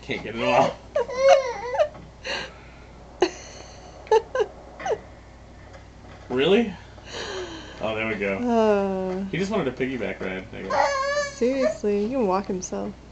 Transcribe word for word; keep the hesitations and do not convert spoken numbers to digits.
Can't get it off. Really? Oh, there we go. Uh, He just wanted a piggyback ride, I guess. seriously, he can walk himself.